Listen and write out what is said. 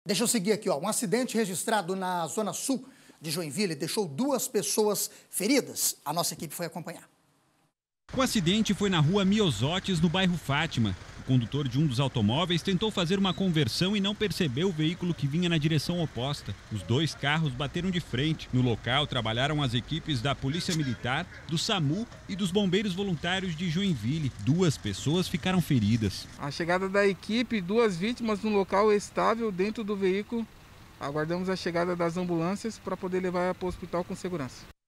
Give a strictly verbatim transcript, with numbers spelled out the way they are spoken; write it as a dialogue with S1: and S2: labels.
S1: Deixa eu seguir aqui, ó. Um acidente registrado na zona sul de Joinville deixou duas pessoas feridas. A nossa equipe foi acompanhar.
S2: O acidente foi na rua Miosotes, no bairro Fátima. O condutor de um dos automóveis tentou fazer uma conversão e não percebeu o veículo que vinha na direção oposta. Os dois carros bateram de frente. No local trabalharam as equipes da Polícia Militar, do SAMU e dos Bombeiros Voluntários de Joinville. Duas pessoas ficaram feridas.
S3: A chegada da equipe, duas vítimas no local estável dentro do veículo. Aguardamos a chegada das ambulâncias para poder levar para o hospital com segurança.